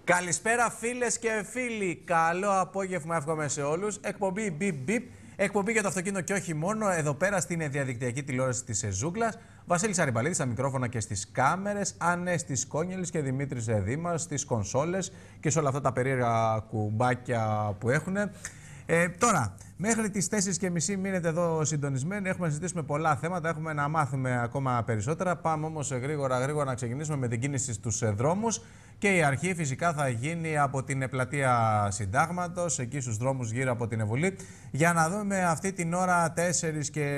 Καλησπέρα φίλες και φίλοι, καλό απόγευμα εύχομαι σε όλους. Εκπομπή Beep Beep, εκπομπή για το αυτοκίνητο και όχι μόνο, εδώ πέρα στην διαδικτυακή τηλεόραση της Ζούγκλας. Βασίλης Αρυμπαλίδης στα μικρόφωνα και στις κάμερες, Ανέστης Κόνιελης και Δημήτρης Δήμας στις κονσόλες και σε όλα αυτά τα περίεργα κουμπάκια που έχουν. Τώρα, μέχρι τις 4:30 μείνετε εδώ συντονισμένοι. Έχουμε να συζητήσουμε πολλά θέματα, έχουμε να μάθουμε ακόμα περισσότερα. Πάμε όμως γρήγορα να ξεκινήσουμε με την κίνηση στους δρόμους. Και η αρχή φυσικά θα γίνει από την πλατεία Συντάγματος, εκεί στους δρόμους γύρω από την Βουλή, για να δούμε αυτή την ώρα 4 και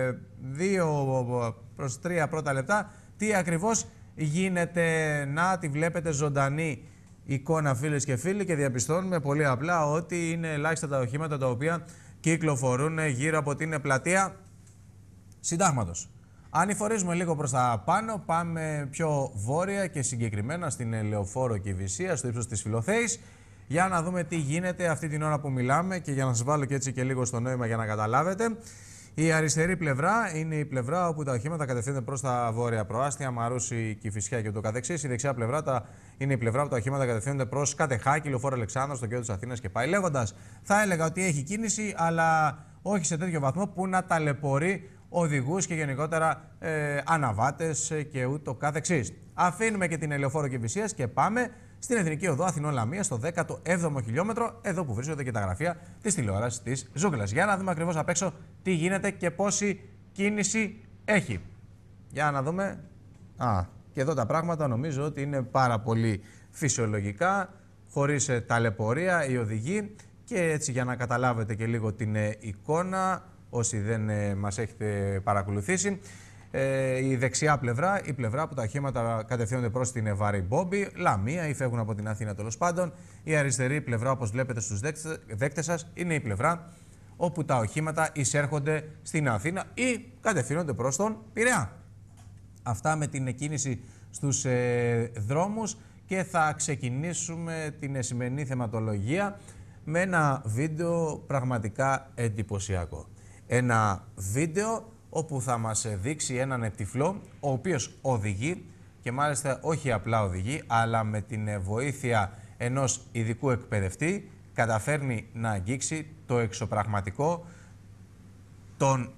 2 προς 3 πρώτα λεπτά τι ακριβώς γίνεται. Να τη βλέπετε ζωντανή εικόνα φίλες και φίλοι και διαπιστώνουμε πολύ απλά ότι είναι ελάχιστα τα οχήματα τα οποία κυκλοφορούν γύρω από την πλατεία Συντάγματος. Ανηφορίζουμε λίγο προς τα πάνω, πάμε πιο βόρεια και συγκεκριμένα στην Λεωφόρο Κηβισίας, στο ύψος της Φιλοθέης, για να δούμε τι γίνεται αυτή την ώρα που μιλάμε και για να σας βάλω και έτσι και λίγο στο νόημα για να καταλάβετε. Η αριστερή πλευρά είναι η πλευρά όπου τα οχήματα κατευθύνονται προς τα βόρεια προάστια, Μαρούσι, Κηφισιά και ούτω καθεξής. Η δεξιά πλευρά είναι η πλευρά που τα οχήματα κατευθύνονται προς Κατεχάκη, Λεωφόρο Αλεξάνδρου, στο κέντρο της Αθήνας και πάει λέγοντας. Θα έλεγα ότι έχει κίνηση, αλλά όχι σε τέτοιο βαθμό που να ταλαιπωρεί οδηγούς και γενικότερα αναβάτες και ούτω καθεξής. Αφήνουμε και την Λεωφόρο Κηφισίας και πάμε στην Εθνική Οδό Αθηνών Λαμίας, στο 17ο χιλιόμετρο, εδώ που βρίσκονται και τα γραφεία της τηλεόρασης της Ζούγκλας. Για να δούμε ακριβώς απ' έξω τι γίνεται και πόση κίνηση έχει. Για να δούμε. Και εδώ τα πράγματα νομίζω ότι είναι πάρα πολύ φυσιολογικά, χωρίς ταλαιπωρία οι οδηγοί και έτσι για να καταλάβετε και λίγο την εικόνα. Όσοι δεν μας έχετε παρακολουθήσει, η δεξιά πλευρά, η πλευρά που τα οχήματα κατευθύνονται προς την Βαρυμπόμπη, Λαμία ή φεύγουν από την Αθήνα τέλος πάντων. Η αριστερή πλευρά, όπως βλέπετε στους δέκτες σας, είναι η πλευρά όπου τα οχήματα εισέρχονται στην Αθήνα ή κατευθύνονται προς τον Πειραιά. Αυτά με την κίνηση στους δρόμους και θα ξεκινήσουμε την σημερινή θεματολογία με ένα βίντεο πραγματικά εντυπωσιακό. Ένα βίντεο όπου θα μας δείξει έναν τυφλό, ο οποίος οδηγεί και μάλιστα όχι απλά οδηγεί, αλλά με την βοήθεια ενός ειδικού εκπαιδευτή καταφέρνει να αγγίξει το εξωπραγματικό των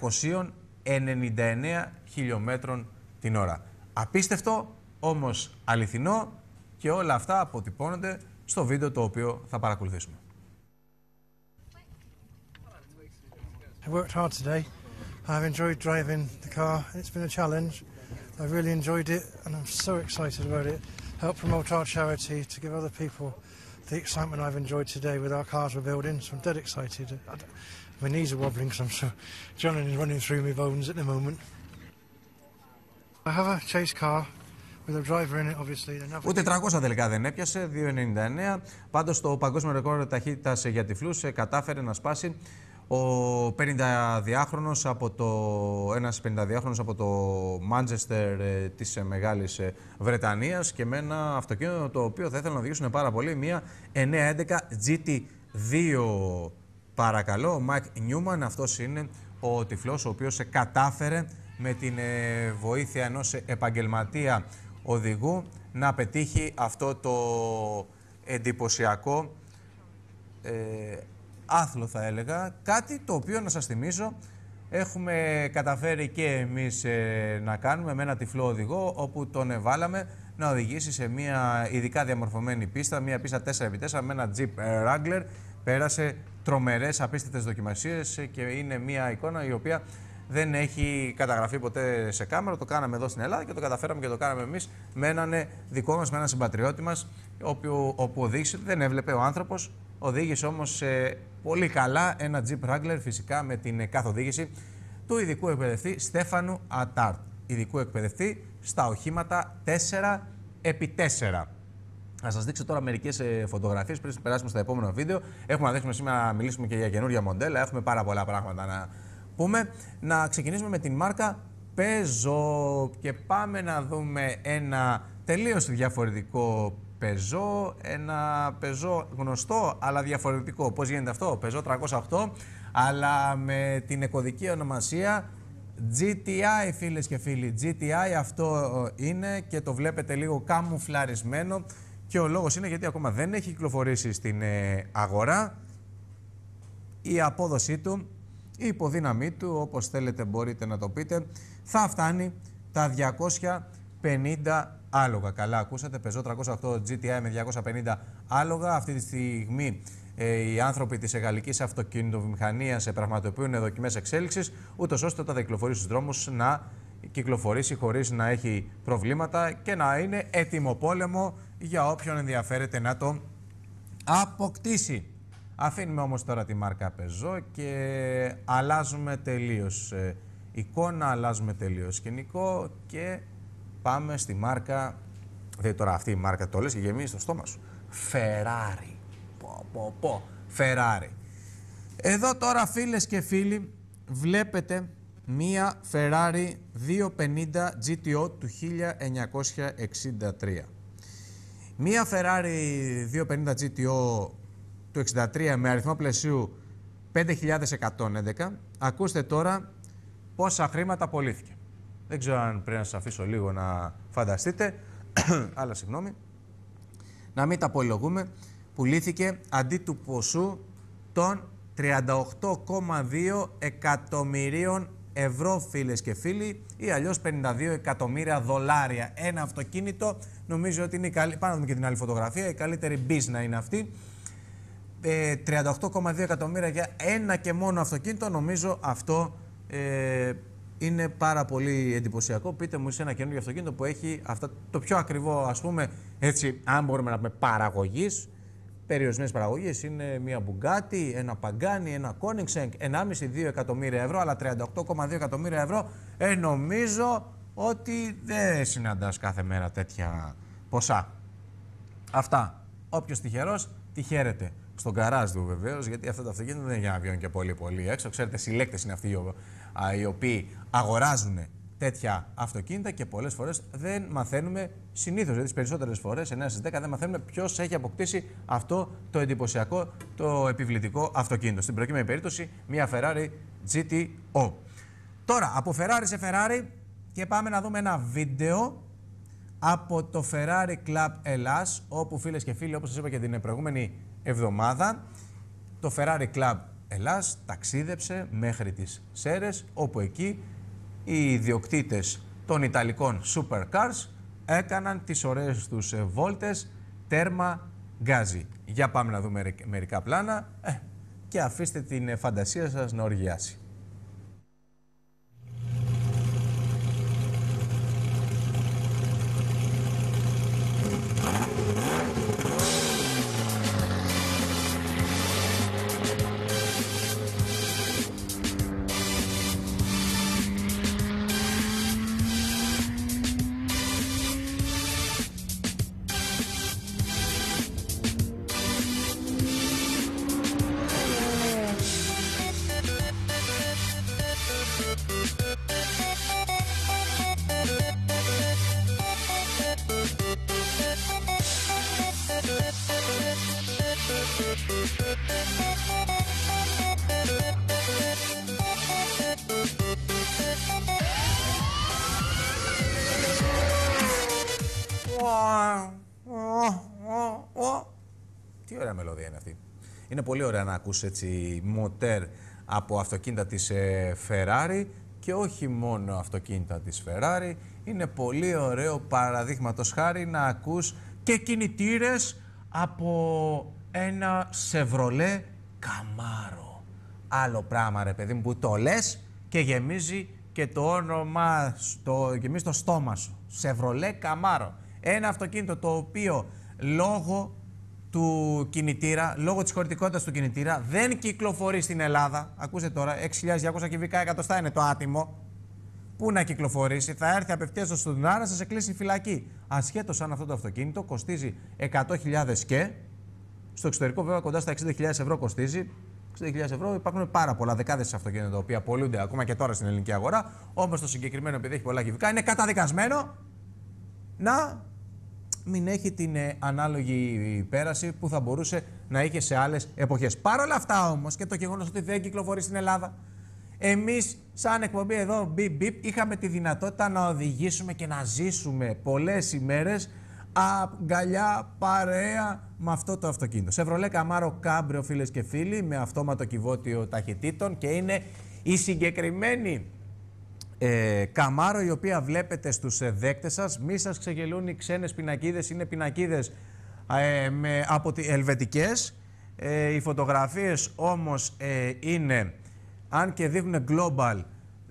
299 χιλιόμετρων την ώρα. Απίστευτο, όμως αληθινό και όλα αυτά αποτυπώνονται στο βίντεο το οποίο θα παρακολουθήσουμε. I worked hard today. I've enjoyed driving the car. It's been a challenge. I've really enjoyed it and I'm so excited about it. Help promote our charity to give other people the excitement I've enjoyed today with our cars we're building. So I'm dead excited. My knees are wobbling because I'm so adrenaline is running through my bones at the moment. I have a chase car with a driver in it, obviously. Ούτε 300 τελικά δεν έπιασε, 2,99. Πάντως το παγκόσμιο ρεκόρ ταχύτητας για τυφλούς κατάφερε να σπάσει ο 52χρονος ένας 52χρονος από το Μάντσεστερ της Μεγάλης Βρετανίας και με ένα αυτοκίνητο το οποίο θα ήθελα να οδηγήσουν πάρα πολύ, μια 911 GT2. Παρακαλώ, ο Μάικ Νιούμαν, αυτός είναι ο τυφλός ο οποίος κατάφερε με την βοήθεια ενός επαγγελματία οδηγού να πετύχει αυτό το εντυπωσιακό άθλο, θα έλεγα, κάτι το οποίο να σας θυμίσω έχουμε καταφέρει και εμείς να κάνουμε με ένα τυφλό οδηγό, όπου τον βάλαμε να οδηγήσει σε μια ειδικά διαμορφωμένη πίστα, μια πίστα 4x4 με ένα Jeep Wrangler. Πέρασε τρομερές, απίστευτες δοκιμασίες και είναι μια εικόνα η οποία δεν έχει καταγραφεί ποτέ σε κάμερα. Το κάναμε εδώ στην Ελλάδα και το καταφέραμε και το κάναμε εμείς με έναν δικό μας, με έναν συμπατριώτη μας, όπου οδήγησε, δεν έβλεπε ο άνθρωπος, οδήγησε όμως πολύ καλά ένα Jeep Wrangler, φυσικά με την καθοδήγηση του ειδικού εκπαιδευτή Στέφανου Ατάρτ. Ειδικού εκπαιδευτή στα οχήματα 4x4. Θα σας δείξω τώρα μερικές φωτογραφίες πριν περάσουμε στο επόμενο βίντεο. Έχουμε να δείξουμε σήμερα, να μιλήσουμε και για καινούργια μοντέλα. Έχουμε πάρα πολλά πράγματα να πούμε. Να ξεκινήσουμε με την μάρκα Peugeot και πάμε να δούμε ένα τελείως διαφορετικό Peugeot. Ένα Peugeot γνωστό αλλά διαφορετικό. Πώς γίνεται αυτό? Peugeot 308 αλλά με την κωδική ονομασία GTI, φίλες και φίλοι. GTI αυτό είναι και το βλέπετε λίγο καμουφλαρισμένο Και ο λόγος είναι γιατί ακόμα δεν έχει κυκλοφορήσει στην αγορά. Η απόδοσή του, η υποδύναμή του, όπως θέλετε μπορείτε να το πείτε, θα φτάνει τα 250 άλογα. Καλά ακούσατε, Peugeot 308 GTI με 250 άλογα. Αυτή τη στιγμή οι άνθρωποι της γαλλικής αυτοκινητοβιομηχανίας πραγματοποιούν δοκιμές εξέλιξης, ούτως ώστε όταν θα κυκλοφορήσει στους δρόμους να κυκλοφορήσει χωρίς να έχει προβλήματα και να είναι έτοιμο πόλεμο για όποιον ενδιαφέρεται να το αποκτήσει. Αφήνουμε όμως τώρα τη μάρκα Peugeot και αλλάζουμε τελείως εικόνα, αλλάζουμε τελείως σκηνικό και πάμε στη μάρκα, τώρα αυτή η μάρκα το λες και γεμίζει το στόμα σου, Ferrari. Ferrari. Εδώ τώρα φίλες και φίλοι βλέπετε μία Ferrari 250 GTO του 1963. Μία Ferrari 250 GTO του 63 με αριθμό πλαισίου 5.111. Ακούστε τώρα πόσα χρήματα πωλήθηκε. Δεν ξέρω αν πρέπει να σας αφήσω λίγο να φανταστείτε, αλλά συγγνώμη, να μην τα πολυλογούμε. Πουλήθηκε αντί του ποσού των 38,2 εκατομμυρίων ευρώ, φίλες και φίλοι, ή αλλιώς 52 εκατομμύρια δολάρια. Ένα αυτοκίνητο, νομίζω ότι είναι πάνω να δούμε και την άλλη φωτογραφία, η καλύτερη μπίζνα είναι αυτή. 38,2 εκατομμύρια για ένα και μόνο αυτοκίνητο, νομίζω αυτό είναι πάρα πολύ εντυπωσιακό. Πείτε μου σε ένα καινούργιο αυτοκίνητο που έχει αυτά, το πιο ακριβό, ας πούμε, έτσι, αν μπορούμε να πούμε παραγωγής, περιορισμένες παραγωγής, είναι μια Bugatti, ένα Pagani, ένα Koenigsegg, 1,5-2 εκατομμύρια ευρώ, αλλά 38,2 εκατομμύρια ευρώ, νομίζω ότι δεν συναντάς κάθε μέρα τέτοια ποσά. Αυτά. Όποιος τυχερός, τυχαίρεται. Στον καράζ του βεβαίως, γιατί αυτό το αυτοκίνητο δεν είναι για να βγαίνουν και πολύ έξω. Ξέρετε, συλλέκτες είναι αυτοί οι οποίοι αγοράζουν τέτοια αυτοκίνητα και πολλές φορές δεν μαθαίνουμε, συνήθως, δηλαδή τις περισσότερες φορές, 9 στις 10, δεν μαθαίνουμε ποιος έχει αποκτήσει αυτό το εντυπωσιακό, το επιβλητικό αυτοκίνητο. Στην προκειμένη περίπτωση, μια Ferrari GTO. Τώρα, από Ferrari σε Ferrari και πάμε να δούμε ένα βίντεο από το Ferrari Club Ελλάς, όπου φίλες και φίλοι, όπως σας είπα και την προηγούμενη εβδομάδα, το Ferrari Club Ελλάς ταξίδεψε μέχρι τις Σέρρες, όπου εκεί οι ιδιοκτήτες των Ιταλικών Supercars έκαναν τις ωραίες τους βόλτες τέρμα γκάζι. Για πάμε να δούμε μερικά πλάνα και αφήστε την φαντασία σας να οργιάσει. Τι ωραία μελωδία είναι αυτή. Είναι πολύ ωραία να ακούσει έτσι μοτέρ από αυτοκίνητα της Ferrari και όχι μόνο αυτοκίνητα της Ferrari. Είναι πολύ ωραίο, παραδείγματος χάρη, να ακούς και κινητήρες από ένα Chevrolet Camaro. Άλλο πράγμα ρε παιδί μου που το λες και γεμίζει και το όνομα, γεμίζει το στόμα σου. Chevrolet Camaro. Ένα αυτοκίνητο το οποίο λόγω του κινητήρα, λόγω της χωρητικότητας του κινητήρα, δεν κυκλοφορεί στην Ελλάδα. Ακούστε τώρα, 6.200 κυβικά εκατοστά είναι το άτιμο. Πού να κυκλοφορήσει, θα έρθει απευθείας στο Δουνάρα, θα σε κλείσει φυλακή. Ασχέτως αν αυτό το αυτοκίνητο κοστίζει 100.000 και, στο εξωτερικό βέβαια κοντά στα 60.000 ευρώ κοστίζει. 60.000 ευρώ υπάρχουν πάρα πολλά, δεκάδες αυτοκίνητα τα οποία πωλούνται ακόμα και τώρα στην ελληνική αγορά. Όμως το συγκεκριμένο, επειδή έχει πολλά κυβικά, είναι καταδικασμένο να μην έχει την ανάλογη πέραση που θα μπορούσε να είχε σε άλλες εποχές. Παρ' όλα αυτά όμως και το γεγονός ότι δεν κυκλοφορεί στην Ελλάδα, εμείς σαν εκπομπή εδώ, Beep Beep, είχαμε τη δυνατότητα να οδηγήσουμε και να ζήσουμε πολλές ημέρες αγκαλιά, παρέα με αυτό το αυτοκίνητο. Chevrolet Camaro Cabrio, φίλες και φίλοι, με αυτόματο κυβότιο ταχυτήτων, και είναι η συγκεκριμένη Camaro η οποία βλέπετε στους δέκτες σας. Μη σας ξεγελούν οι ξένες πινακίδες, είναι πινακίδες από ελβετικές. Οι φωτογραφίες όμως είναι, αν και δείχνουν global,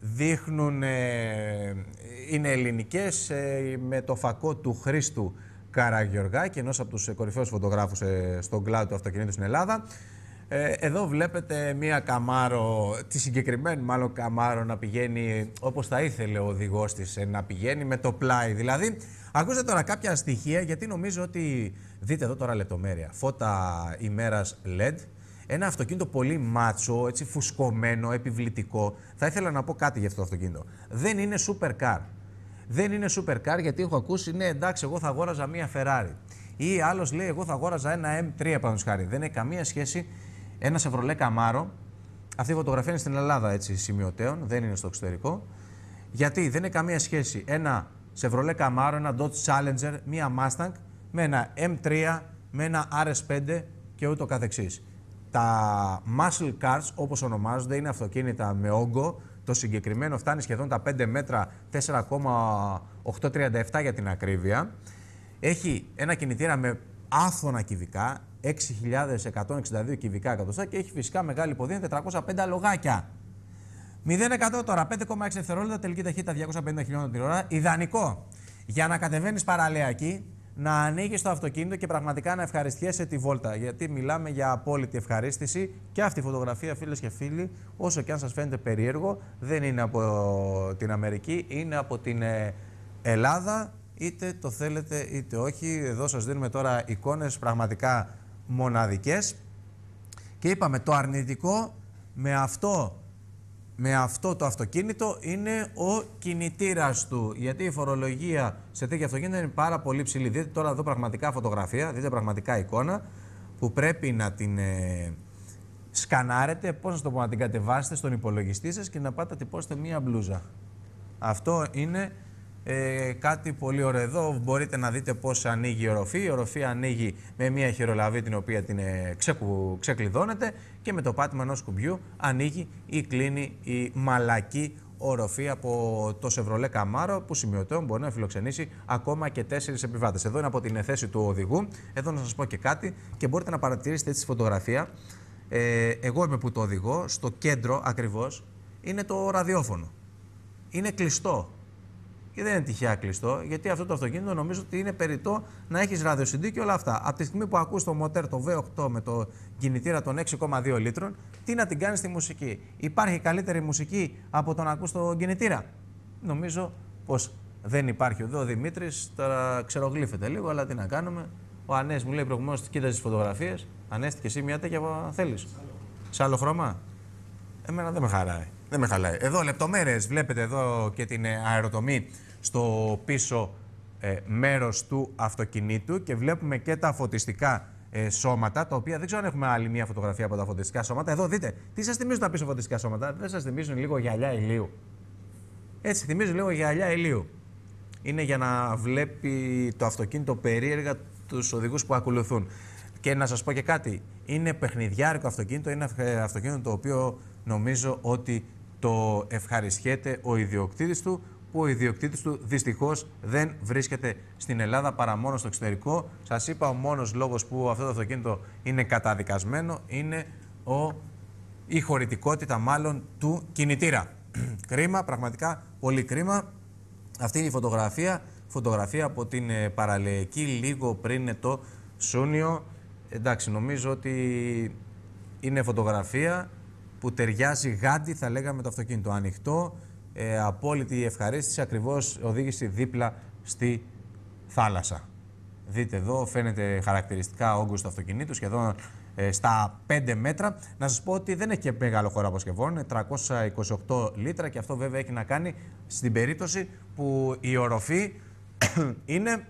είναι ελληνικές, με το φακό του Χρήστου Καραγιοργάκη, ενός από τους κορυφαίους φωτογράφους στον κλάδο του αυτοκινήτου στην Ελλάδα. Εδώ βλέπετε μία Καμάρο, τη συγκεκριμένη μάλλον Καμάρο, να πηγαίνει όπως θα ήθελε ο οδηγός της να πηγαίνει, με το πλάι δηλαδή. Ακούστε τώρα κάποια στοιχεία, γιατί νομίζω ότι δείτε εδώ τώρα λεπτομέρεια. Φώτα ημέρας LED, ένα αυτοκίνητο πολύ μάτσο, έτσι φουσκωμένο, επιβλητικό. Θα ήθελα να πω κάτι για αυτό το αυτοκίνητο. Δεν είναι supercar. Δεν είναι supercar, γιατί έχω ακούσει, ναι εντάξει, εγώ θα αγόραζα μία Ferrari. Ή άλλος λέει, εγώ θα αγόραζα ένα M3 παραδείγματος χάρη. Δεν έχει καμία σχέση. Ένα Chevrolet Camaro, αυτή η φωτογραφία είναι στην Ελλάδα, έτσι, σημειωτέων, δεν είναι στο εξωτερικό. Γιατί δεν έχει καμία σχέση ένα Chevrolet Camaro, ένα Dodge Challenger, μία Mustang, με ένα M3, με ένα RS5 και ούτω καθεξής. Τα muscle cars, όπως ονομάζονται, είναι αυτοκίνητα με όγκο. Το συγκεκριμένο φτάνει σχεδόν τα 5 μέτρα, 4,837 για την ακρίβεια. Έχει ένα κινητήρα με άφθονα κυβικά, 6.162 κυβικά εκατοστά, και έχει φυσικά μεγάλη ποδήλατα, 405 αλογάκια. 0% τώρα, 5,6 δευτερόλεπτα, τελική ταχύτητα 250 χιλιόμετρα την ώρα. Ιδανικό για να κατεβαίνεις παραλιακή, να ανοίγεις το αυτοκίνητο και πραγματικά να ευχαριστιέσαι τη βόλτα. Γιατί μιλάμε για απόλυτη ευχαρίστηση. Και αυτή η φωτογραφία, φίλες και φίλοι, όσο και αν σας φαίνεται περίεργο, δεν είναι από την Αμερική, είναι από την Ελλάδα. Είτε το θέλετε είτε όχι. Εδώ σας δίνουμε τώρα εικόνες πραγματικά μοναδικές. Και είπαμε, το αρνητικό με αυτό το αυτοκίνητο είναι ο κινητήρας του. Γιατί η φορολογία σε τέτοια αυτοκίνητα είναι πάρα πολύ ψηλή. Δείτε τώρα εδώ πραγματικά φωτογραφία, δείτε πραγματικά εικόνα που πρέπει να την σκανάρετε, πώς να το πω, να την κατεβάσετε στον υπολογιστή σας και να πάτε να τυπώσετε μία μπλούζα. Αυτό είναι κάτι πολύ ωραίο. Εδώ μπορείτε να δείτε πώς ανοίγει η οροφή. Η οροφή ανοίγει με μια χειρολαβή την οποία την ξεκλειδώνεται και με το πάτημα ενός κουμπιού ανοίγει ή κλείνει η μαλακή οροφή από το Chevrolet Camaro, που σημειωτέων μπορεί να φιλοξενήσει ακόμα και 4 επιβάτες. Εδώ είναι από την θέση του οδηγού. Εδώ να σας πω και κάτι και μπορείτε να παρατηρήσετε έτσι τη φωτογραφία. Εγώ είμαι που το οδηγώ. Στο κέντρο ακριβώς είναι το ραδιόφωνο. Είναι κλειστό. Και δεν είναι τυχαία κλειστό, γιατί αυτό το αυτοκίνητο νομίζω ότι είναι περιττό να έχεις ραδιοσυντή και όλα αυτά. Από τη στιγμή που ακούς το μοτέρ, το V8 με το κινητήρα των 6,2 λίτρων, τι να την κάνεις στη μουσική. Υπάρχει καλύτερη μουσική από το να ακούς το κινητήρα? Νομίζω πως δεν υπάρχει. Εδώ ο Δημήτρης τώρα ξερογλύφεται λίγο, αλλά τι να κάνουμε. Ο Ανές μου λέει προηγουμένως, κοίταζε τις φωτογραφίες. Ανέστη και εσύ μια τέτοια θέλεις? Σε άλλο χρώμα? Εμένα δεν με χαράει. Δεν με χαλάει. Εδώ λεπτομέρειες, βλέπετε εδώ και την αεροτομή στο πίσω μέρος του αυτοκινήτου και βλέπουμε και τα φωτιστικά σώματα, τα οποία δεν ξέρω αν έχουμε άλλη μια φωτογραφία από τα φωτιστικά σώματα. Εδώ δείτε, τι σας θυμίζουν τα πίσω φωτιστικά σώματα? Δεν σας θυμίζουν λίγο γυαλιά ηλίου? Έτσι, θυμίζουν λίγο γυαλιά ηλίου. Είναι για να βλέπει το αυτοκίνητο περίεργα τους οδηγούς που ακολουθούν. Και να σας πω και κάτι, είναι παιχνιδιάρικο αυτοκίνητο, είναι αυτοκίνητο το οποίο νομίζω ότι το ευχαριστιέται ο ιδιοκτήτης του, που ο ιδιοκτήτης του δυστυχώς δεν βρίσκεται στην Ελλάδα παρά μόνο στο εξωτερικό. Σας είπα, ο μόνος λόγος που αυτό το αυτοκίνητο είναι καταδικασμένο είναι η χωρητικότητα μάλλον του κινητήρα. Κρίμα, πραγματικά πολύ κρίμα. Αυτή είναι η φωτογραφία από την παραλιακή λίγο πριν το Σούνιο. Εντάξει, νομίζω ότι είναι φωτογραφία που ταιριάζει γάντι, θα λέγαμε, το αυτοκίνητο. Ανοιχτό, απόλυτη ευχαρίστηση, ακριβώς οδήγηση δίπλα στη θάλασσα. Δείτε εδώ, φαίνεται χαρακτηριστικά όγκος του αυτοκινήτου, σχεδόν στα 5 μέτρα. Να σας πω ότι δεν έχει και μεγάλο χώρο αποσκευών, 328 λίτρα, και αυτό βέβαια έχει να κάνει στην περίπτωση που η οροφή είναι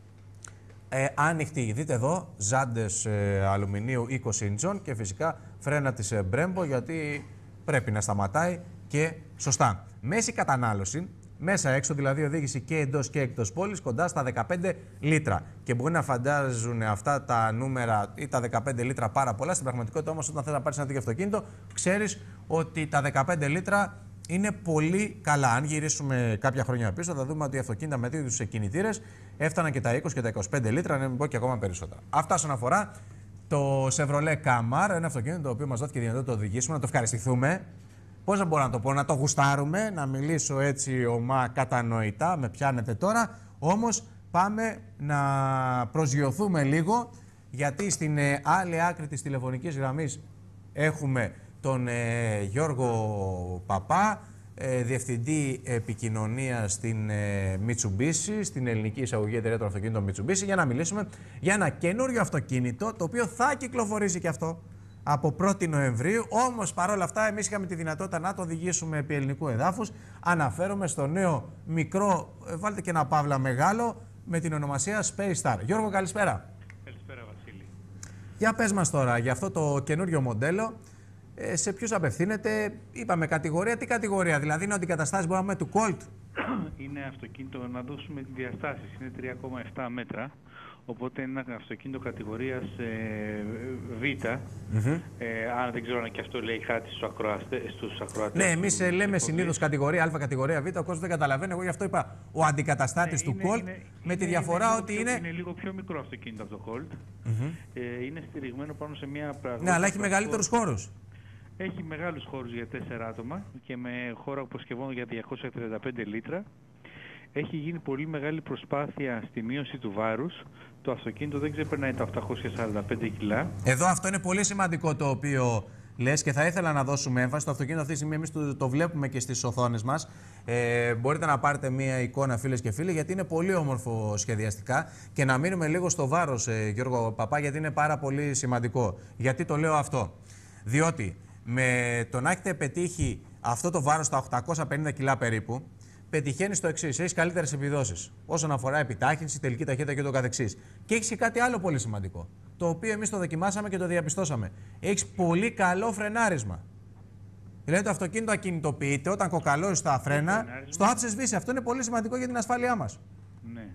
άνοιχτη. Δείτε εδώ, ζάντες αλουμινίου 20 ίντσων και φυσικά φρένα της Brembo, γιατί πρέπει να σταματάει και σωστά. Μέση κατανάλωση Μέσα έξω, δηλαδή οδήγηση και εντός και εκτός πόλης, κοντά στα 15 λίτρα. Και μπορεί να φαντάζουν αυτά τα νούμερα ή τα 15 λίτρα πάρα πολλά. Στην πραγματικότητα όμως, όταν θες να πάρεις ένα τέτοιο αυτοκίνητο, ξέρεις ότι τα 15 λίτρα είναι πολύ καλά. Αν γυρίσουμε κάποια χρόνια πίσω, θα δούμε ότι οι αυτοκίνητα με τέτοιους κινητήρες έφταναν και τα 20 και τα 25 λίτρα, να μην πω και ακόμα περισσότερα. Αυτά όσον αφορά το Chevrolet Camaro, ένα αυτοκίνητο το οποίο μας δόθηκε η δυνατότητα να το οδηγήσουμε, να το ευχαριστηθούμε. Πώς να μπορώ να το πω, να το γουστάρουμε, να μιλήσω έτσι ομά κατανοητά, με πιάνετε τώρα. Όμως πάμε να προσγειωθούμε λίγο, γιατί στην άλλη άκρη της τηλεφωνικής γραμμής έχουμε τον Γιώργο Παπά, Διευθυντή Επικοινωνίας στην Mitsubishi, στην ελληνική εισαγωγή εταιρεία των αυτοκίνητων Mitsubishi, για να μιλήσουμε για ένα καινούριο αυτοκίνητο, το οποίο θα κυκλοφορήσει και αυτό από 1η Νοεμβρίου. Όμως παρόλα αυτά, εμείς είχαμε τη δυνατότητα να το οδηγήσουμε επί ελληνικού εδάφους. Αναφέρομαι στο νέο μικρό, βάλτε και ένα παύλα μεγάλο, με την ονομασία Space Star. Γιώργο, καλησπέρα. Καλησπέρα, Βασίλη. Για πες μας τώρα για αυτό το καινούριο μοντέλο. Σε ποιους απευθύνεται, είπαμε κατηγορία, τι κατηγορία, δηλαδή είναι αντικαταστάσεις μπορούμε να πούμε του Colt. Είναι αυτοκίνητο, να δώσουμε τις διαστάσεις, είναι 3,7 μέτρα, οπότε είναι ένα αυτοκίνητο κατηγορίας Β. Αν δεν ξέρω αν και αυτό λέει κάτι στους ακροατές. Ναι, εμείς λέμε συνήθως κατηγορία Α, κατηγορία Β, ο κόσμος δεν καταλαβαίνει, εγώ γι' αυτό είπα ο αντικαταστάτης του Colt, με τη διαφορά ότι είναι... Είναι λίγο πιο μικρό αυτοκίνητο από το Colt, είναι στηριγμένο πάνω σε μια πραγματική... Ναι, αλλά έχει μεγαλύτερους χώρους. Έχει μεγάλους χώρους για 4 άτομα και με χώρο αποσκευών για 235 λίτρα. Έχει γίνει πολύ μεγάλη προσπάθεια στη μείωση του βάρους. Το αυτοκίνητο δεν ξεπερνάει τα 845 κιλά. Εδώ αυτό είναι πολύ σημαντικό το οποίο λες και θα ήθελα να δώσουμε έμφαση. Το αυτοκίνητο αυτή τη στιγμή εμείς το βλέπουμε και στις οθόνες μας. Μπορείτε να πάρετε μία εικόνα, φίλες και φίλοι, γιατί είναι πολύ όμορφο σχεδιαστικά. Και να μείνουμε λίγο στο βάρος, Γιώργο Παπά, γιατί είναι πάρα πολύ σημαντικό. Γιατί το λέω αυτό? Διότι με το να έχετε πετύχει αυτό το βάρος στα 850 κιλά περίπου, πετυχαίνει το εξής: έχει καλύτερες επιδόσεις όσον αφορά επιτάχυνση, τελική ταχύτητα και το καθεξής. Και έχει και κάτι άλλο πολύ σημαντικό, το οποίο εμείς το δοκιμάσαμε και το διαπιστώσαμε. Έχει πολύ καλό φρενάρισμα. Δηλαδή το αυτοκίνητο ακινητοποιείται όταν κοκαλώσει τα φρένα, στο άψε σβήσει. Αυτό είναι πολύ σημαντικό για την ασφάλειά μας. Ναι.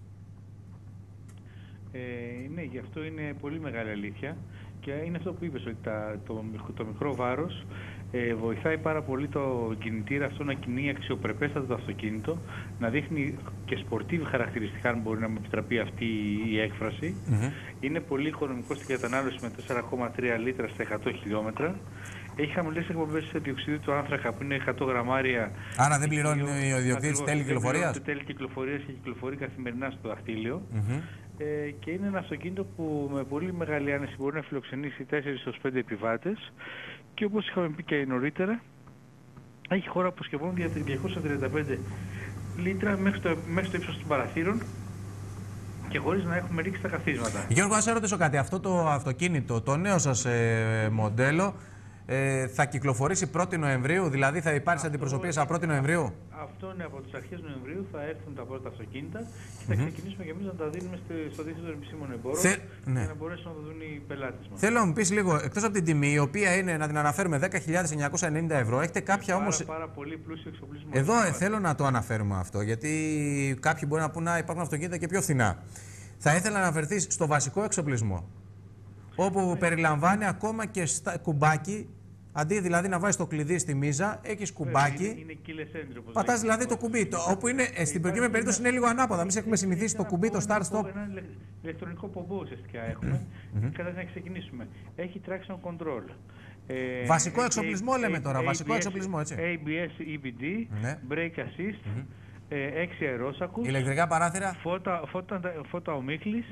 Ναι, γι' αυτό είναι πολύ μεγάλη αλήθεια. Και είναι αυτό που είπες, ότι το μικρό βάρος βοηθάει πάρα πολύ το κινητήρα αυτό να κινεί αξιοπρεπέστατα το αυτοκίνητο, να δείχνει και σπορτίβ χαρακτηριστικά, αν μπορεί να μου επιτραπεί αυτή η έκφραση. Είναι πολύ οικονομικό στην κατανάλωση με 4,3 λίτρα στα 100 χιλιόμετρα. Έχει χαμηλές εκπομπές διοξιδίου του άνθρακα που είναι 100 γραμμάρια. Άρα δεν πληρώνει ο ιδιοκτήτης τέλη κυκλοφορίας. Τέλη κυκλοφορίας και κυκλοφορεί καθημερινά στο δαχτύλιο. Και είναι ένα αυτοκίνητο που με πολύ μεγάλη άνεση μπορεί να φιλοξενήσει 4-5 επιβάτες και όπως είχαμε πει και νωρίτερα, έχει χώρο αποσκευών για 235 λίτρα μέχρι το ύψος των παραθύρων και χωρίς να έχουμε ρίξει τα καθίσματα. Γιώργο, ας σε ρωτήσω κάτι. Αυτό το αυτοκίνητο, το νέο σας μοντέλο, θα κυκλοφορήσει 1η Νοεμβρίου, δηλαδή θα υπάρξει αντιπροσωπείες από 1η Νοεμβρίου. Αυτό είναι από τις αρχές Νοεμβρίου, θα έρθουν τα πρώτα αυτοκίνητα και θα ξεκινήσουμε και εμείς να τα δίνουμε στο δίκτυο των επισήμων εμπόρων για να μπορέσουν να το δουν οι πελάτες μας. Θέλω να μου πεις λίγο, εκτός από την τιμή, η οποία είναι, να την αναφέρουμε, 10.990 ευρώ, έχετε κάποια όμως... Πάρα πολύ πλούσιο εξοπλισμό. Εδώ θέλω να το αναφέρουμε αυτό, γιατί κάποιοι μπορεί να πούνε να υπάρχουν αυτοκίνητα και πιο φθηνά. Θα ήθελα να αναφερθείς στο βασικό εξοπλισμό, όπου περιλαμβάνει ακόμα και κουμπάκι. Αντί δηλαδή να βάζεις το κλειδί στη μίζα, έχεις κουμπάκι. Είναι keyless entry. Πατάς δηλαδή το κουμπί. Όπου είναι, στην προκειμένη περίπτωση είναι λίγο ανάποδα. Εμείς έχουμε συνηθίσει το κουμπί, το start-stop. Ένα ηλεκτρονικό πομπό ουσιαστικά έχουμε. Καταρχήν να ξεκινήσουμε. Έχει traction control. Βασικό εξοπλισμό λέμε τώρα. Βασικό εξοπλισμό, έτσι. ABS, EBD, brake assist, 6 αερόσακους. Ηλεκτρικά παράθυρα. Φώτα ομίχλης.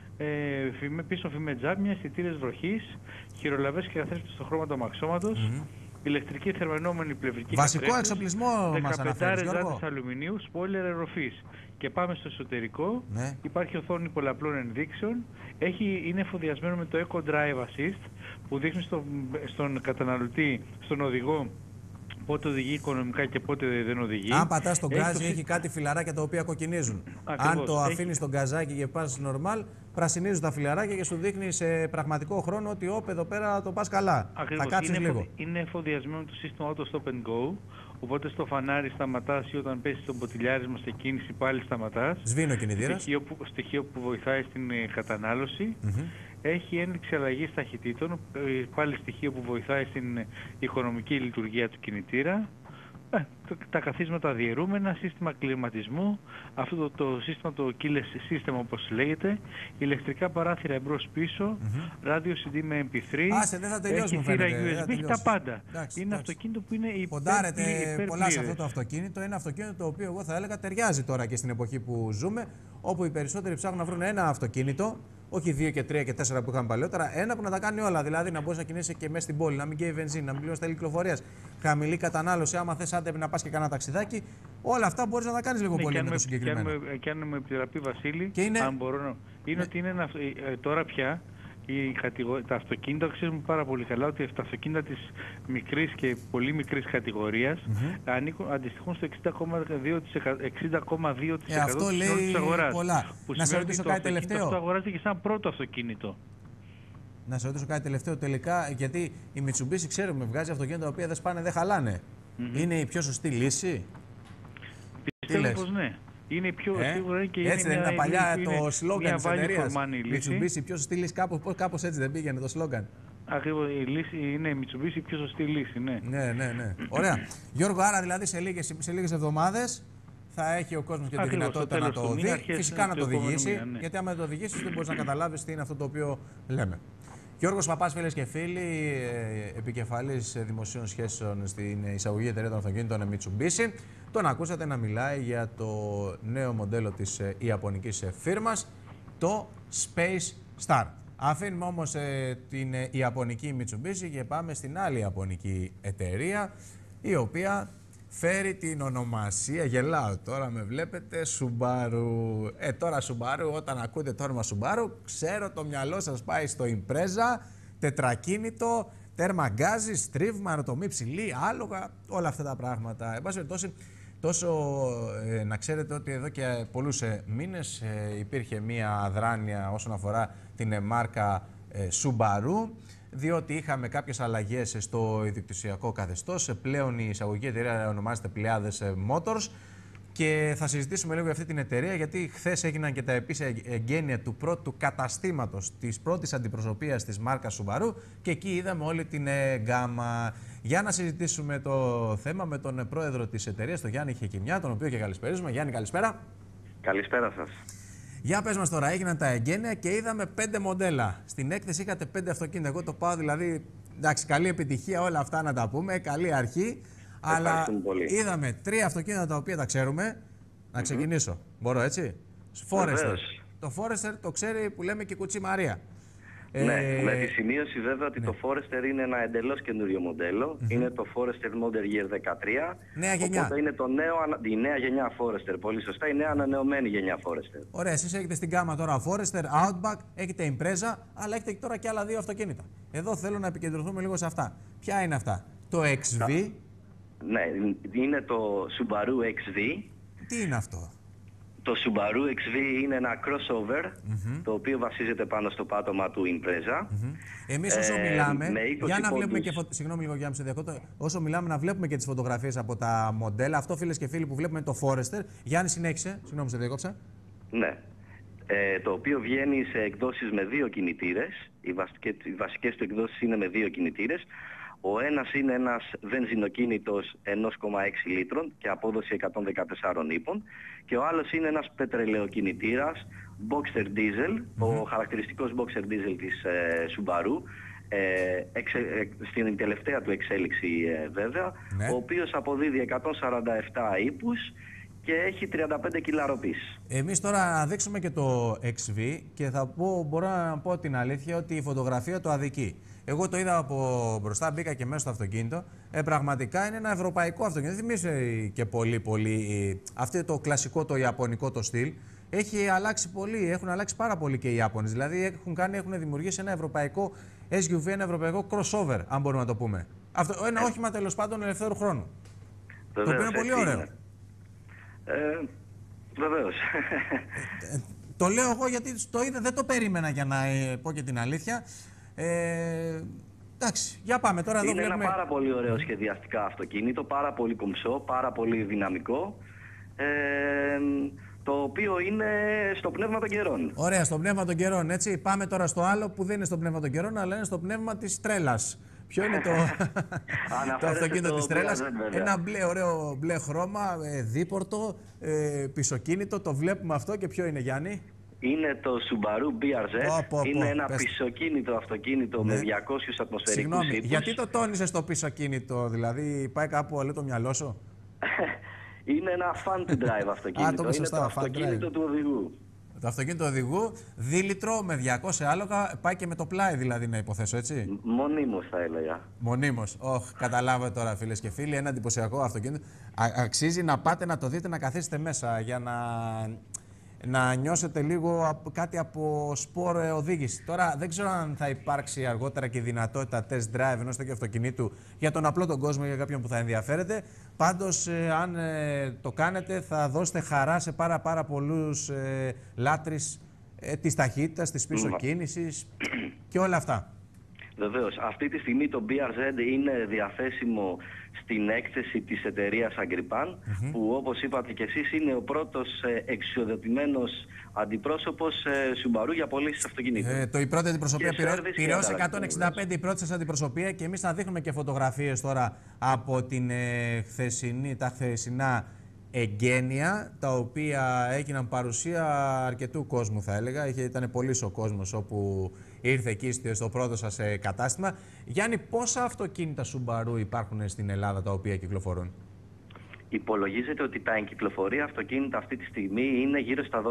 Πίσω φημετζάμια, αισθητήρες βροχής, χειρολαβές και καθρέφτες στο χρώμα του αμαξώματος, ηλεκτρική θερμανόμενη πλευρική βασικό εξοπλισμό μας αναφέρεις, Γιώργο. 15 ζάντες αλουμινίου, σπόιλερ αεροφής. Και πάμε στο εσωτερικό, υπάρχει οθόνη πολλαπλών ενδείξεων, είναι εφοδιασμένο με το Eco Drive Assist που δείχνει στον καταναλωτή, στον οδηγό, πότε οδηγεί οικονομικά και πότε δεν οδηγεί. Αν πατάς τον γκάζι, έχει κάτι φιλαράκια τα οποία κοκκινίζουν. Ακριβώς. Αν το αφήνεις τον γκαζάκι και πας normal, πρασινίζουν τα φιλαράκια και σου δείχνει σε πραγματικό χρόνο ότι εδώ πέρα το πας καλά. Ακριβώς. Θα κάτσεις λίγο. Είναι εφοδιασμένο το σύστημα Auto Stop and Go, Οπότε στο φανάρι σταματάς ή όταν πέσει στο μποτιλιάρισμα σε κίνηση πάλι σταματάς. Σβήνει ο κινητήρας. Στοιχείο που βοηθάει στην κατανάλωση. Έχει ένδειξη αλλαγής ταχυτήτων, πάλι στοιχείο που βοηθάει στην οικονομική λειτουργία του κινητήρα. Τα καθίσματα διαιρούμενα, σύστημα κλιματισμού, αυτό το σύστημα, το keyless system όπως λέγεται, ηλεκτρικά παράθυρα εμπρός-πίσω, ράδιο CD με MP3, έχει θύρα USB, τα πάντα. Είναι αυτοκίνητο που είναι ποντάρετε πολλά σε αυτό το αυτοκίνητο. Είναι αυτοκίνητο το οποίο εγώ θα έλεγα ταιριάζει τώρα και στην εποχή που ζούμε, όπου οι περισσότεροι ψάχνουν να βρουν ένα αυτοκίνητο, όχι 2 και 3 και 4 που είχαμε παλαιότερα, ένα που να τα κάνει όλα. Δηλαδή να μπορεί να κινείσαι και μέσα στην πόλη, να μην καίει βενζίνη, να μην πληρώνει τέλη κυκλοφορία, χαμηλή κατανάλωση. Άμα θε άντε να πα και κάνα ταξιδάκι, όλα αυτά μπορεί να τα κάνει λίγο πολύ με το συγκεκριμένο. Και αν με επιτραπεί, Βασίλη, είναι... αν μπορώ να. Είναι ότι είναι τώρα πια τα αυτοκίνητα, ξέρουμε πάρα πολύ καλά ότι τα αυτοκίνητα της μικρής και πολύ μικρής κατηγορίας αντιστοιχούν στο 60,2% αυτό λέει της αγοράς. Πολλά. Να σε ρωτήσω κάτι τελευταίο. Αυτό αγοράζεται και σαν πρώτο αυτοκίνητο. Να σε ρωτήσω κάτι τελευταίο τελικά, γιατί η Mitsubishi ξέρουμε βγάζει αυτοκίνητα τα οποία δεν σπάνε, δεν χαλάνε. Είναι η πιο σωστή λύση? Πιστεύω πως ναι. Είναι πιο σίγουρα και έτσι δεν είναι τα παλιά το σλόγγαν της εταιρείας. Mitsubishi πιο σωστή λύση, κάπως έτσι δεν πήγαινε το σλόγγαν. Ακριβώς, η λύση είναι η Mitsubishi πιο σωστή λύση, ναι. Ναι. Ωραία. Γιώργο, άρα δηλαδή σε λίγες εβδομάδες θα έχει ο κόσμος και τη δυνατότητα να το δει. Φυσικά να το οδηγήσει, γιατί άμα δεν το οδηγήσεις δεν μπορείς να καταλάβεις τι είναι αυτό το οποίο λέμε. Γιώργος Παπάς, φίλες και φίλοι, επικεφαλής δημοσίων σχέσεων στην εισαγωγή εταιρεία των αυτοκίνητων Mitsubishi. Τον ακούσατε να μιλάει για το νέο μοντέλο της ιαπωνικής φίρμας, το Space Star. Αφήνουμε όμως την ιαπωνική Mitsubishi και πάμε στην άλλη ιαπωνική εταιρεία, η οποία φέρει την ονομασία, γελάω τώρα με βλέπετε, Subaru. Τώρα Subaru, όταν ακούτε το όνομα Subaru, ξέρω το μυαλό σας πάει στο Impreza, τετρακίνητο, τέρμα γκάζι, στρίβμα, ανατομή ψηλή, άλογα, όλα αυτά τα πράγματα. Εν πάση περιπτώσει, να ξέρετε ότι εδώ και πολλούς μήνες υπήρχε μία αδράνεια όσον αφορά την μάρκα Subaru, διότι είχαμε κάποιες αλλαγές στο ιδιοκτησιακό καθεστώς. Πλέον η εισαγωγική εταιρεία ονομάζεται Pleiades Motors και θα συζητήσουμε λίγο για αυτή την εταιρεία, γιατί χθες έγιναν και τα επίσημα εγγένεια του πρώτου καταστήματος της πρώτης αντιπροσωπείας της μάρκας Subaru και εκεί είδαμε όλη την γκάμα. Για να συζητήσουμε το θέμα με τον πρόεδρο της εταιρείας, τον Γιάννη Χεκιμιά, τον οποίο και καλησπέριζουμε. Γιάννη, καλησπέρα. Καλησπέρα σας. Για πες μας τώρα, έγιναν τα εγγένεια και είδαμε 5 μοντέλα. Στην έκθεση είχατε 5 αυτοκίνητα. Εγώ το πάω δηλαδή, εντάξει, καλή επιτυχία όλα αυτά να τα πούμε, καλή αρχή. Αλλά πολύ. Είδαμε 3 αυτοκίνητα τα οποία τα ξέρουμε. Να ξεκινήσω. Μπορώ έτσι. Forester. Το Forester το ξέρει που λέμε και Κουτσί Μαρία. Ναι, με τη σημείωση βέβαια ότι το Forester είναι ένα εντελώς καινούριο μοντέλο. Είναι το Forester Model Year 13. Νέα γενιά. Οπότε είναι η νέα γενιά Forester. Πολύ σωστά, η νέα ανανεωμένη γενιά Forester. Ωραία, εσείς έχετε στην γκάμα τώρα Forester, Outback, έχετε Impreza, αλλά έχετε τώρα και άλλα 2 αυτοκίνητα. Εδώ θέλω να επικεντρωθούμε λίγο σε αυτά. Ποια είναι αυτά? Το XV. Ναι, είναι το Subaru XV. Τι είναι αυτό? Το Subaru XV είναι ένα crossover, το οποίο βασίζεται πάνω στο πάτωμα του Impreza. Εμείς όσο μιλάμε, για να βλέπουμε και συγγνώμη λίγο για να σε διακόπτω, όσο μιλάμε να βλέπουμε και τις φωτογραφίες από τα μοντέλα, αυτό φίλες και φίλοι που βλέπουμε είναι το Forester. Γιάννη, συνέχισε, συγγνώμη σε διακόψα. Ναι, το οποίο βγαίνει σε εκδόσεις με 2 κινητήρες, οι βασικές του εκδόσεις είναι με 2 κινητήρες. Ο ένας είναι ένας βενζινοκίνητος 1,6 λίτρων και απόδοση 114 ύπων και ο άλλος είναι ένας πετρελαιοκινητήρας Boxster Diesel, ο χαρακτηριστικός Boxster Diesel της Subaru, στην τελευταία του εξέλιξη βέβαια, ο οποίος αποδίδει 147 ύπους και έχει 35 κιλά ροπής. Εμείς τώρα να δείξουμε και το XV και μπορώ να πω την αλήθεια ότι η φωτογραφία το αδικεί. Εγώ το είδα από μπροστά, μπήκα και μέσα στο αυτοκίνητο. Πραγματικά είναι ένα ευρωπαϊκό αυτοκίνητο. Δεν θυμίζει και πολύ αυτό το κλασικό, το ιαπωνικό το στυλ. Έχει αλλάξει πολύ, έχουν αλλάξει πάρα πολύ και οι Ιάπωνες. Δηλαδή έχουν δημιουργήσει ένα ευρωπαϊκό SUV, ένα ευρωπαϊκό crossover, αν μπορούμε να το πούμε. Ένα όχημα τέλος πάντων ελευθέρου χρόνου. Βεβαίως, το οποίο είναι πολύ ωραίο. Βεβαίως. Το λέω εγώ γιατί το είδα, δεν το περίμενα για να πω και την αλήθεια. Εντάξει, για πάμε τώρα εδώ. Είναι βλέπουμε... ένα πάρα πολύ ωραίο σχεδιαστικά αυτοκίνητο, πάρα πολύ κομψό, πάρα πολύ δυναμικό, το οποίο είναι στο πνεύμα των καιρών. Ωραία, στο πνεύμα των καιρών, έτσι. Πάμε τώρα στο άλλο που δεν είναι στο πνεύμα των καιρών, αλλά είναι στο πνεύμα της τρέλας. Ποιο είναι το αυτοκίνητο της τρέλας? Ένα μπλε, ωραίο μπλε χρώμα, δίπορτο, πισωκίνητο. Το βλέπουμε αυτό και ποιο είναι, Γιάννη? Είναι το Subaru BRZ. Είναι ένα πισωκίνητο αυτοκίνητο με 200 ατμοσφαιρικούς Συγγνώμη, ύπους. γιατί το τόνισες το πισωκίνητο, δηλαδή πάει κάπου αλλού το μυαλό σου? Είναι ένα fun to drive αυτοκίνητο. Είναι σωστά, το αυτοκίνητο του οδηγού. Το αυτοκίνητο οδηγού, δίλητρο με 200 άλογα, πάει και με το πλάι δηλαδή, να υποθέσω, έτσι. Μονίμως θα έλεγα. Μονίμως. Καταλάβατε τώρα, φίλες και φίλοι, ένα εντυπωσιακό αυτοκίνητο. Αξίζει να πάτε να το δείτε, να καθίσετε μέσα για να νιώσετε λίγο κάτι από σπορ οδήγηση. Τώρα δεν ξέρω αν θα υπάρξει αργότερα και η δυνατότητα test drive ενός τέτοιου αυτοκινήτου για τον απλό τον κόσμο, για κάποιον που θα ενδιαφέρεται. Πάντως, αν το κάνετε, θα δώσετε χαρά σε πάρα πολλούς λάτρεις της ταχύτητας, της πίσω κίνησης και όλα αυτά. Βεβαίως. Αυτή τη στιγμή το BRZ είναι διαθέσιμο στην έκθεση της εταιρείας Agrippan, που όπως είπατε και εσείς είναι ο πρώτος εξουσιοδοτημένος αντιπρόσωπος Subaru για πωλήσεις αυτοκινήτων. Η πρώτη αντιπροσωπεία πήρε ως 165 η πρώτη σας αντιπροσωπεία και εμείς θα δείχνουμε και φωτογραφίες τώρα από τα χθεσινά εγγένεια, τα οποία έγιναν παρουσία αρκετού κόσμου, θα έλεγα. Ήταν πολύς ο κόσμος όπου ήρθε εκεί στο πρώτο σας κατάστημα. Γιάννη, πόσα αυτοκίνητα Subaru υπάρχουν στην Ελλάδα τα οποία κυκλοφορούν? Υπολογίζεται ότι τα εγκυκλοφορία αυτοκίνητα αυτή τη στιγμή είναι γύρω στα 12.000.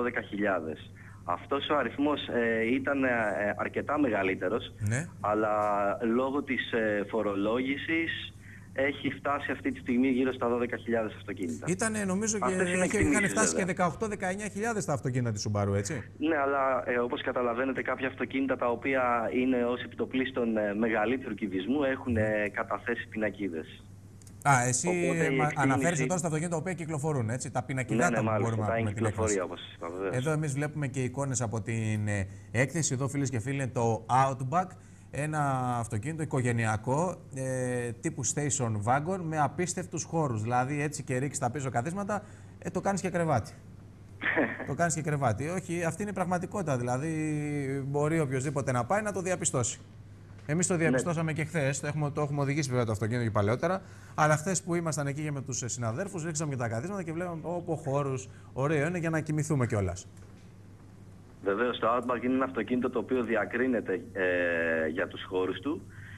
Αυτός ο αριθμός ήταν αρκετά μεγαλύτερος, ναι, αλλά λόγω της φορολόγησης έχει φτάσει αυτή τη στιγμή γύρω στα 12.000 αυτοκίνητα. Ήτανε, νομίζω, και είχαν φτάσει και 18-19.000 τα αυτοκίνητα της Subaru, έτσι. Ναι, αλλά όπως καταλαβαίνετε, κάποια αυτοκίνητα τα οποία είναι ως επιτοπλίστων μεγαλύτερου κυβισμού έχουν καταθέσει πινακίδες. Εσύ αναφέρεσαι τώρα στα αυτοκίνητα τα οποία κυκλοφορούν, έτσι, τα πινακιδάτα, ναι, που μπορούμε να πούμε την έκφραση. Εδώ εμείς βλέπουμε και εικόνες από την έκθεση. Εδώ, φίλες και φίλοι, είναι το Outback. Ένα αυτοκίνητο οικογενειακό, τύπου station wagon, με απίστευτους χώρους. Δηλαδή, έτσι και ρίξεις τα πίσω καθίσματα, το κάνεις και κρεβάτι. Το κάνεις και κρεβάτι. Όχι, αυτή είναι η πραγματικότητα. Δηλαδή, μπορεί οποιοδήποτε να πάει να το διαπιστώσει. Εμείς το διαπιστώσαμε και χθες. Το έχουμε οδηγήσει βέβαια το αυτοκίνητο και παλαιότερα. Αλλά χθες που ήμασταν εκεί με τους συναδέρφους, ρίξαμε και τα καθίσματα και βλέπαμε χώρους. Ωραίο είναι για να κοιμηθούμε κιόλας. Βεβαίως, το Outback είναι ένα αυτοκίνητο το οποίο διακρίνεται για τους χώρους του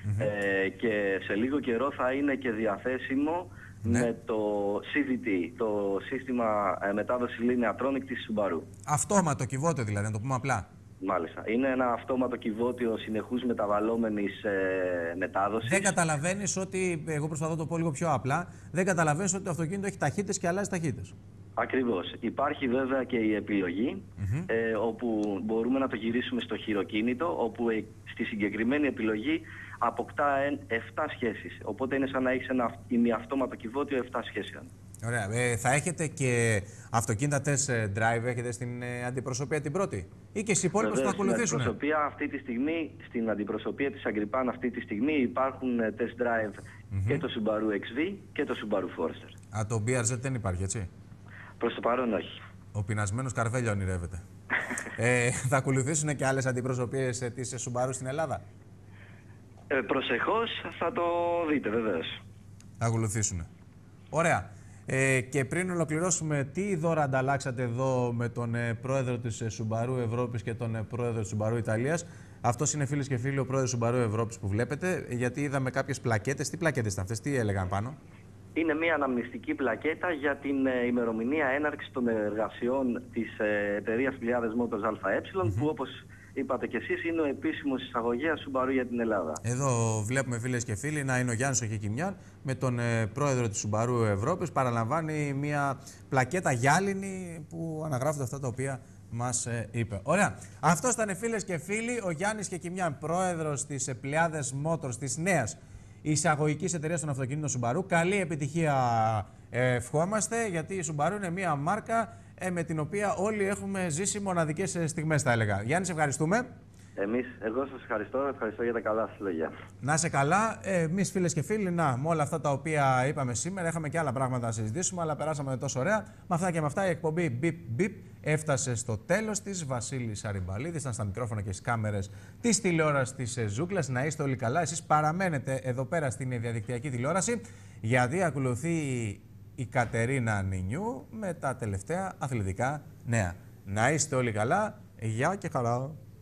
και σε λίγο καιρό θα είναι και διαθέσιμο με το CVT, το σύστημα μετάδοσης Lineatronic της Subaru. Αυτόματο κυβότιο δηλαδή, να το πούμε απλά. Μάλιστα. Είναι ένα αυτόματο κυβότιο συνεχούς μεταβαλλόμενης μετάδοσης. Δεν καταλαβαίνεις ότι, εγώ προσπαθώ να το πω λίγο πιο απλά, δεν καταλαβαίνεις ότι το αυτοκίνητο έχει ταχύτητες και αλλάζει ταχύτητες. Ακριβώς. Υπάρχει βέβαια και η επιλογή, όπου μπορούμε να το γυρίσουμε στο χειροκίνητο, όπου στη συγκεκριμένη επιλογή αποκτά 7 σχέσεις. Οπότε είναι σαν να έχεις ένα ημιαυτόματο κυβότιο 7 σχέσεων. Ωραία. Θα έχετε και αυτοκίνητα test drive, έχετε στην αντιπροσωπεία την πρώτη, ή και στις υπόλοιπες που θα ακολουθήσουν? Στην αντιπροσωπεία της Agrippan αυτή τη στιγμή υπάρχουν test drive και το Subaru XV και το Subaru Forester. Το BRZ δεν υπάρχει, έτσι? Προς το παρόν όχι. Ο πεινασμένος Καρβέλιο ονειρεύεται. Θα ακολουθήσουν και άλλες αντιπροσωπείες της Subaru στην Ελλάδα? Προσεχώς θα το δείτε, βεβαίως. Θα ακολουθήσουν. Ωραία. Και πριν ολοκληρώσουμε, τι δώρα ανταλλάξατε εδώ με τον πρόεδρο της Subaru Ευρώπης και τον πρόεδρο της Subaru Ιταλίας? Αυτός είναι, φίλες και φίλοι, ο πρόεδρος Subaru Ευρώπης που βλέπετε, γιατί είδαμε κάποιες πλακέτες. Τι πλακέτες ήταν αυτές, τι έλεγαν πάνω? Είναι μια αναμνηστική πλακέτα για την ημερομηνία έναρξης των εργασιών της εταιρείας Πλιάδες Motors ΑΕ, που όπως είπατε κι εσείς είναι ο επίσημος εισαγωγέας Subaru για την Ελλάδα. Εδώ βλέπουμε, φίλες και φίλοι, να είναι ο Γιάννης ο Κεκιμιάν με τον πρόεδρο της Subaru Ευρώπης. Παραλαμβάνει μια πλακέτα γυάλινη που αναγράφονται αυτά τα οποία μας είπε. Ωραία. Αυτός ήταν, φίλες και φίλοι, ο Γιάννης Κεκιμιάν, πρόεδρος της Πλιάδες Motors, της νέας εισαγωγικής εταιρείας των αυτοκινήτων Subaru. Καλή επιτυχία ευχόμαστε, γιατί η Subaru είναι μια μάρκα με την οποία όλοι έχουμε ζήσει μοναδικές στιγμές, θα έλεγα. Γιάννη, σε ευχαριστούμε. Εγώ σας ευχαριστώ για τα καλά σας λόγια. Να είσαι καλά. Εμείς, φίλες και φίλοι, με όλα αυτά τα οποία είπαμε σήμερα, είχαμε και άλλα πράγματα να συζητήσουμε, αλλά περάσαμε τόσο ωραία. Με αυτά και με αυτά, η εκπομπή Beep Beep έφτασε στο τέλος της. Βασίλης Αριμπαλίδης ήταν στα μικρόφωνα και στις κάμερες της τηλεόρασης της Ζούγκλας. Να είστε όλοι καλά. Εσείς παραμένετε εδώ πέρα στην διαδικτυακή τηλεόραση, γιατί ακολουθεί η Κατερίνα Νινιού με τα τελευταία αθλητικά νέα. Να είστε όλοι καλά. Γεια και χαρά.